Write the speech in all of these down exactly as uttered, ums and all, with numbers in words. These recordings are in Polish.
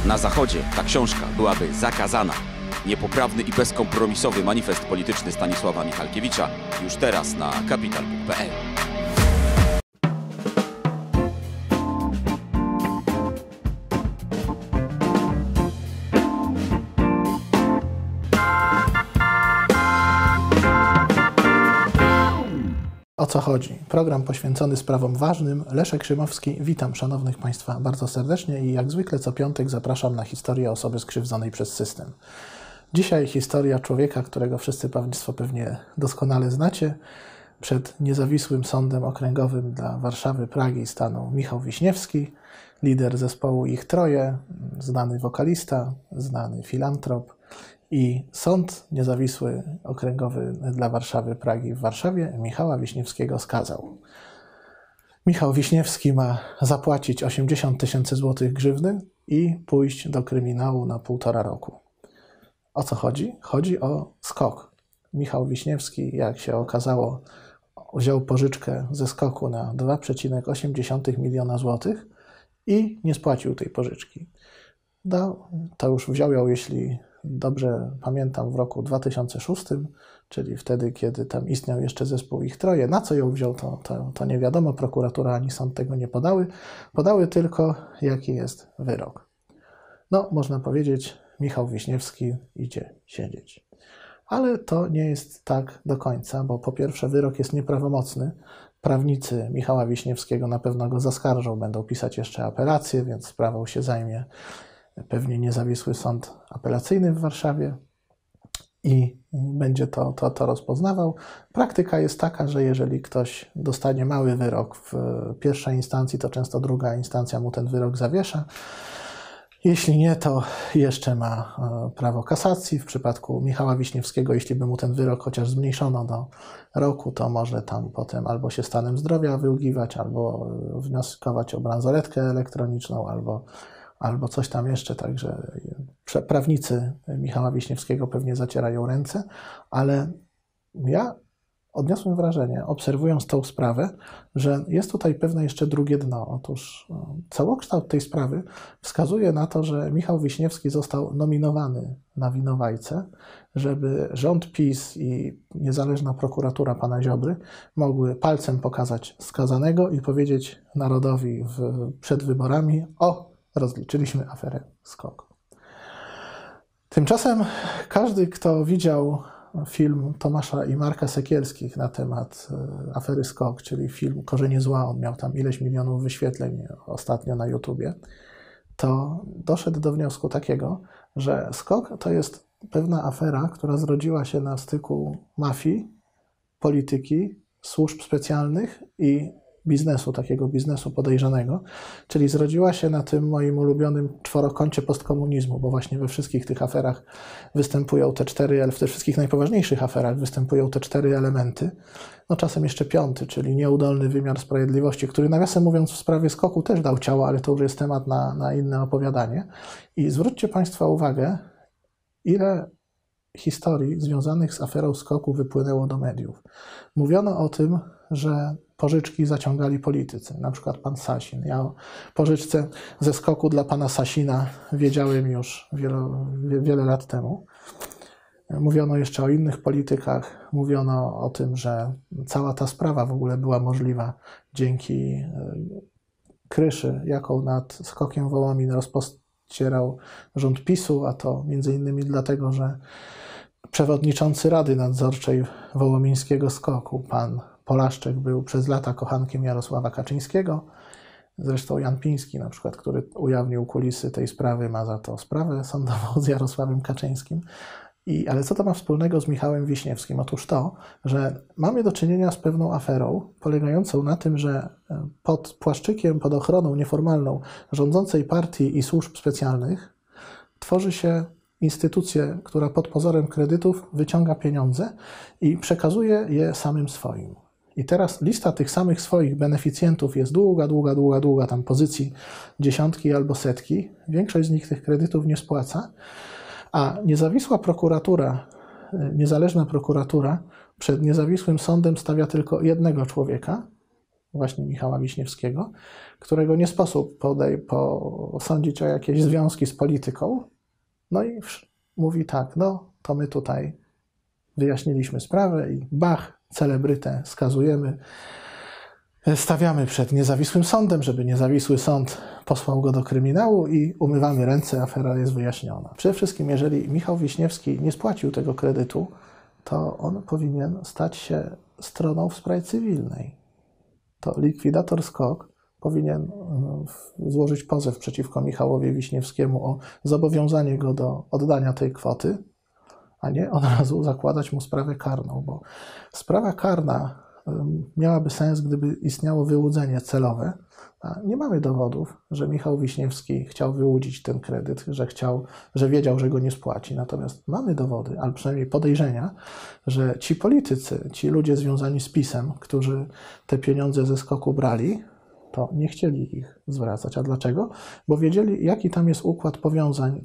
Na Zachodzie ta książka byłaby zakazana. Niepoprawny i bezkompromisowy manifest polityczny Stanisława Michalkiewicza już teraz na kapital kropka pe el. O co chodzi? Program poświęcony sprawom ważnym. Leszek Szymowski. Witam szanownych Państwa bardzo serdecznie i jak zwykle co piątek zapraszam na historię osoby skrzywdzonej przez system. Dzisiaj historia człowieka, którego wszyscy Państwo pewnie doskonale znacie. Przed niezawisłym sądem okręgowym dla Warszawy, Pragi stanął Michał Wiśniewski, lider zespołu Ich Troje, znany wokalista, znany filantrop. I sąd niezawisły okręgowy dla Warszawy, Pragi w Warszawie Michała Wiśniewskiego skazał. Michał Wiśniewski ma zapłacić osiemdziesiąt tysięcy złotych grzywny i pójść do kryminału na półtora roku. O co chodzi? Chodzi o skok. Michał Wiśniewski, jak się okazało, wziął pożyczkę ze skoku na dwa przecinek osiem miliona złotych i nie spłacił tej pożyczki. No, to już wziął ją, jeśli dobrze pamiętam, w roku dwa tysiące szóstym, czyli wtedy, kiedy tam istniał jeszcze zespół Ich Troje. Na co ją wziął, to, to, to nie wiadomo. Prokuratura ani sąd tego nie podały. Podały tylko, jaki jest wyrok. No, można powiedzieć, Michał Wiśniewski idzie siedzieć. Ale to nie jest tak do końca, bo po pierwsze wyrok jest nieprawomocny. Prawnicy Michała Wiśniewskiego na pewno go zaskarżą, będą pisać jeszcze apelację, więc sprawą się zajmie pewnie niezawisły sąd apelacyjny w Warszawie i będzie to, to, to rozpoznawał. Praktyka jest taka, że jeżeli ktoś dostanie mały wyrok w pierwszej instancji, to często druga instancja mu ten wyrok zawiesza. Jeśli nie, to jeszcze ma prawo kasacji. W przypadku Michała Wiśniewskiego, jeśli by mu ten wyrok chociaż zmniejszono do roku, to może tam potem albo się stanem zdrowia wyługiwać, albo wnioskować o bransoletkę elektroniczną, albo albo coś tam jeszcze, także prawnicy Michała Wiśniewskiego pewnie zacierają ręce, ale ja odniosłem wrażenie, obserwując tą sprawę, że jest tutaj pewne jeszcze drugie dno. Otóż całokształt tej sprawy wskazuje na to, że Michał Wiśniewski został nominowany na winowajcę, żeby rząd PiS i niezależna prokuratura pana Ziobry mogły palcem pokazać skazanego i powiedzieć narodowi w, przed wyborami: o, rozliczyliśmy aferę SKOK. Tymczasem każdy, kto widział film Tomasza i Marka Sekielskich na temat afery SKOK, czyli film Korzenie zła, on miał tam ileś milionów wyświetleń ostatnio na YouTubie, to doszedł do wniosku takiego, że SKOK to jest pewna afera, która zrodziła się na styku mafii, polityki, służb specjalnych i biznesu, takiego biznesu podejrzanego, czyli zrodziła się na tym moim ulubionym czworokącie postkomunizmu, bo właśnie we wszystkich tych aferach występują te cztery, w tych wszystkich najpoważniejszych aferach występują te cztery elementy, no czasem jeszcze piąty, czyli nieudolny wymiar sprawiedliwości, który nawiasem mówiąc w sprawie SKOK-u też dał ciało, ale to już jest temat na, na inne opowiadanie. I zwróćcie Państwo uwagę, ile historii związanych z aferą SKOK-u wypłynęło do mediów. Mówiono o tym, że pożyczki zaciągali politycy, na przykład pan Sasin. Ja o pożyczce ze SKOK-u dla pana Sasina wiedziałem już wiele, wiele lat temu. Mówiono jeszcze o innych politykach, mówiono o tym, że cała ta sprawa w ogóle była możliwa dzięki kryszy, jaką nad SKOK-iem Wołomin rozpościerał rząd PiSu, a to między innymi dlatego, że przewodniczący Rady Nadzorczej Wołomińskiego SKOK-u, pan Polaszczek, był przez lata kochankiem Jarosława Kaczyńskiego. Zresztą Jan Piński na przykład, który ujawnił kulisy tej sprawy, ma za to sprawę sądową z Jarosławem Kaczyńskim. I, ale co to ma wspólnego z Michałem Wiśniewskim? Otóż to, że mamy do czynienia z pewną aferą polegającą na tym, że pod płaszczykiem, pod ochroną nieformalną rządzącej partii i służb specjalnych tworzy się instytucję, która pod pozorem kredytów wyciąga pieniądze i przekazuje je samym swoim. I teraz lista tych samych swoich beneficjentów jest długa, długa, długa, długa, tam pozycji dziesiątki albo setki. Większość z nich tych kredytów nie spłaca, a niezawisła prokuratura, niezależna prokuratura przed niezawisłym sądem stawia tylko jednego człowieka, właśnie Michała Wiśniewskiego, którego nie sposób podej, posądzić o jakieś związki z polityką. No i mówi tak, no to my tutaj wyjaśniliśmy sprawę i bach, celebrytę skazujemy, stawiamy przed niezawisłym sądem, żeby niezawisły sąd posłał go do kryminału i umywamy ręce, afera jest wyjaśniona. Przede wszystkim, jeżeli Michał Wiśniewski nie spłacił tego kredytu, to on powinien stać się stroną w sprawie cywilnej. To likwidator SKOK powinien złożyć pozew przeciwko Michałowi Wiśniewskiemu o zobowiązanie go do oddania tej kwoty, a nie od razu zakładać mu sprawę karną, bo sprawa karna miałaby sens, gdyby istniało wyłudzenie celowe, a nie mamy dowodów, że Michał Wiśniewski chciał wyłudzić ten kredyt, że chciał, że wiedział, że go nie spłaci. Natomiast mamy dowody, albo przynajmniej podejrzenia, że ci politycy, ci ludzie związani z PiS-em, którzy te pieniądze ze SKOK-u brali, to nie chcieli ich zwracać. A dlaczego? Bo wiedzieli, jaki tam jest układ powiązań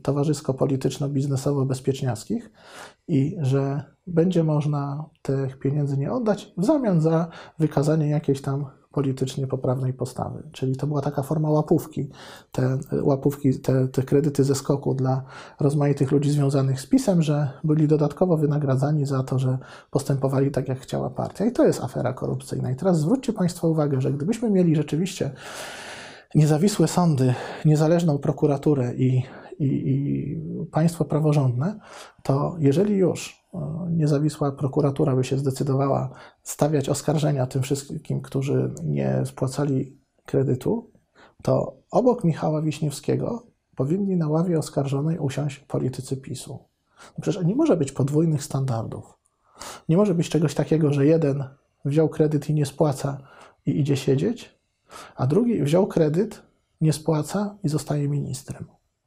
towarzysko-polityczno-biznesowo-bezpieczniackich i że będzie można tych pieniędzy nie oddać w zamian za wykazanie jakiejś tam politycznie poprawnej postawy. Czyli to była taka forma łapówki. Te łapówki, te, te kredyty ze SKOK-u dla rozmaitych ludzi związanych z PiS-em, że byli dodatkowo wynagradzani za to, że postępowali tak, jak chciała partia. I to jest afera korupcyjna. I teraz zwróćcie Państwo uwagę, że gdybyśmy mieli rzeczywiście niezawisłe sądy, niezależną prokuraturę i, i, i państwo praworządne, to jeżeli już niezawisła prokuratura by się zdecydowała stawiać oskarżenia tym wszystkim, którzy nie spłacali kredytu, to obok Michała Wiśniewskiego powinni na ławie oskarżonej usiąść politycy PiS-u. No przecież nie może być podwójnych standardów. Nie może być czegoś takiego, że jeden wziął kredyt i nie spłaca i idzie siedzieć, a drugi wziął kredyt, nie spłaca i zostaje ministrem.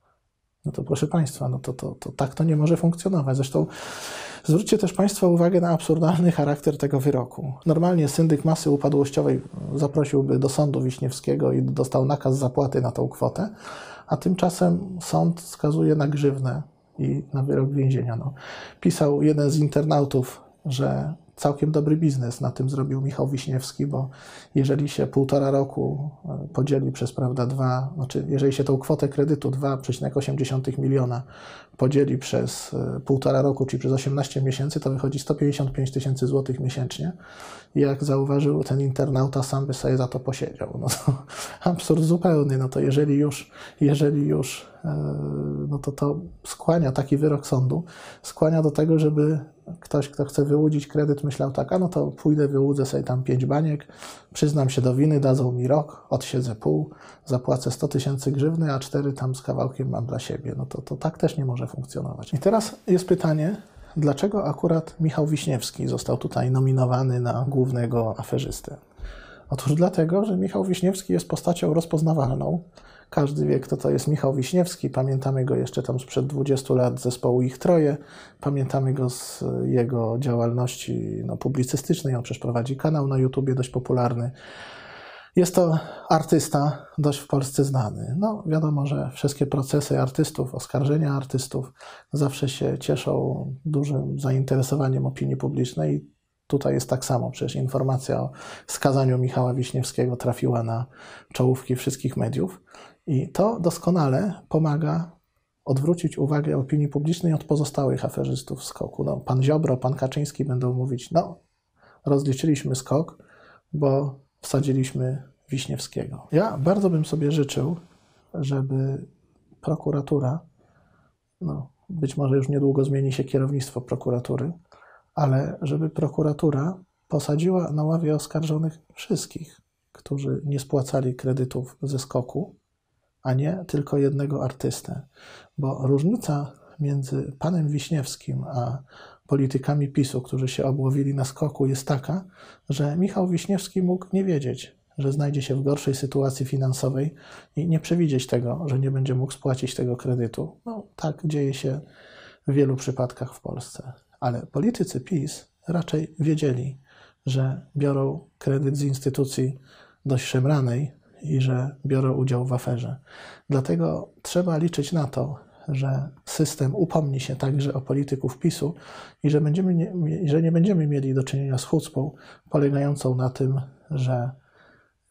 No to proszę Państwa, no to, to, to tak to nie może funkcjonować. Zresztą zwróćcie też Państwo uwagę na absurdalny charakter tego wyroku. Normalnie syndyk masy upadłościowej zaprosiłby do sądu Wiśniewskiego i dostał nakaz zapłaty na tą kwotę, a tymczasem sąd skazuje na grzywnę i na wyrok więzienia. No, pisał jeden z internautów, że całkiem dobry biznes na tym zrobił Michał Wiśniewski, bo jeżeli się półtora roku podzieli przez, prawda, dwa, znaczy jeżeli się tą kwotę kredytu dwa przecinek osiem miliona podzieli przez półtora roku, czyli przez osiemnaście miesięcy, to wychodzi sto pięćdziesiąt pięć tysięcy złotych miesięcznie. I jak zauważył ten internauta, sam by sobie za to posiedział. No to absurd zupełny. No to jeżeli już, jeżeli już, no to to skłania taki wyrok sądu, skłania do tego, żeby ktoś, kto chce wyłudzić kredyt, myślał tak, a no to pójdę, wyłudzę sobie tam pięć baniek, przyznam się do winy, dadzą mi rok, odsiedzę pół, zapłacę sto tysięcy grzywny, a cztery tam z kawałkiem mam dla siebie. No to, to tak też nie może funkcjonować. I teraz jest pytanie, dlaczego akurat Michał Wiśniewski został tutaj nominowany na głównego aferzystę? Otóż dlatego, że Michał Wiśniewski jest postacią rozpoznawalną. Każdy wie, kto to jest Michał Wiśniewski. Pamiętamy go jeszcze tam sprzed dwudziestu lat z zespołu Ich Troje. Pamiętamy go z jego działalności no, publicystycznej. On przecież prowadzi kanał na YouTubie dość popularny. Jest to artysta dość w Polsce znany. No wiadomo, że wszystkie procesy artystów, oskarżenia artystów zawsze się cieszą dużym zainteresowaniem opinii publicznej. Tutaj jest tak samo. Przecież informacja o skazaniu Michała Wiśniewskiego trafiła na czołówki wszystkich mediów. I to doskonale pomaga odwrócić uwagę opinii publicznej od pozostałych aferzystów SKOK-u. No, pan Ziobro, pan Kaczyński będą mówić, no rozliczyliśmy SKOK, bo wsadziliśmy Wiśniewskiego. Ja bardzo bym sobie życzył, żeby prokuratura, no być może już niedługo zmieni się kierownictwo prokuratury, ale żeby prokuratura posadziła na ławie oskarżonych wszystkich, którzy nie spłacali kredytów ze SKOK-u, a nie tylko jednego artystę. Bo różnica między panem Wiśniewskim a politykami PiS-u, którzy się obłowili na SKOK-u, jest taka, że Michał Wiśniewski mógł nie wiedzieć, że znajdzie się w gorszej sytuacji finansowej i nie przewidzieć tego, że nie będzie mógł spłacić tego kredytu. No tak dzieje się w wielu przypadkach w Polsce. Ale politycy PiS raczej wiedzieli, że biorą kredyt z instytucji dość szemranej i że biorą udział w aferze. Dlatego trzeba liczyć na to, że system upomni się także o polityków PiS-u i że, będziemy nie, że nie będziemy mieli do czynienia z chucpą polegającą na tym, że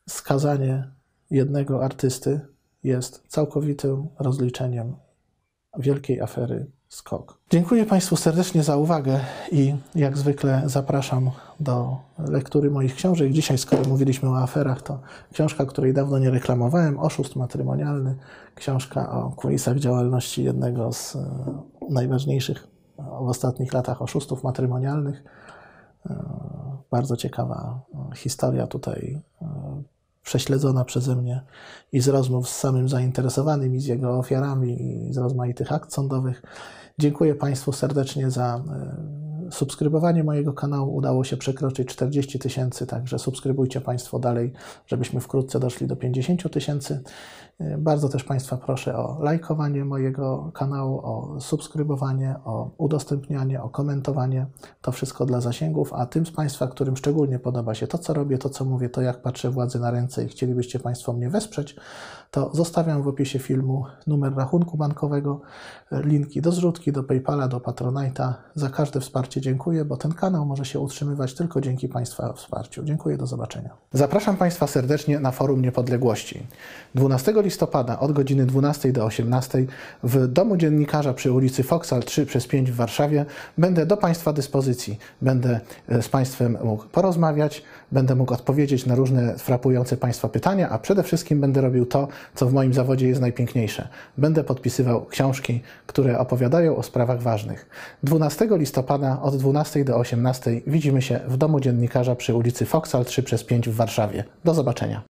skazanie jednego artysty jest całkowitym rozliczeniem wielkiej afery SKOK. Dziękuję Państwu serdecznie za uwagę i jak zwykle zapraszam do lektury moich książek. Dzisiaj, skoro mówiliśmy o aferach, to książka, której dawno nie reklamowałem, Oszust matrymonialny, książka o kulisach działalności jednego z najważniejszych w ostatnich latach oszustów matrymonialnych. Bardzo ciekawa historia tutaj prześledzona przeze mnie i z rozmów z samym zainteresowanym, i z jego ofiarami, i z rozmaitych akt sądowych. Dziękuję Państwu serdecznie za subskrybowanie mojego kanału. Udało się przekroczyć czterdzieści tysięcy, także subskrybujcie Państwo dalej, żebyśmy wkrótce doszli do pięćdziesięciu tysięcy. Bardzo też Państwa proszę o lajkowanie mojego kanału, o subskrybowanie, o udostępnianie, o komentowanie. To wszystko dla zasięgów, a tym z Państwa, którym szczególnie podoba się to, co robię, to, co mówię, to jak patrzę władzy na ręce i chcielibyście Państwo mnie wesprzeć, to zostawiam w opisie filmu numer rachunku bankowego, linki do zrzutki, do PayPala, do Patronite'a. Za każde wsparcie dziękuję, bo ten kanał może się utrzymywać tylko dzięki Państwa wsparciu. Dziękuję, do zobaczenia. Zapraszam Państwa serdecznie na Forum Niepodległości. dwunastego listopada od godziny dwunastej do osiemnastej w Domu Dziennikarza przy ulicy Foksal trzy przez pięć w Warszawie będę do Państwa dyspozycji. Będę z Państwem mógł porozmawiać, będę mógł odpowiedzieć na różne frapujące Państwa pytania, a przede wszystkim będę robił to, co w moim zawodzie jest najpiękniejsze. Będę podpisywał książki, które opowiadają o sprawach ważnych. dwunastego listopada od dwunastej do osiemnastej widzimy się w Domu Dziennikarza przy ulicy Foksal trzy przez pięć w Warszawie. Do zobaczenia.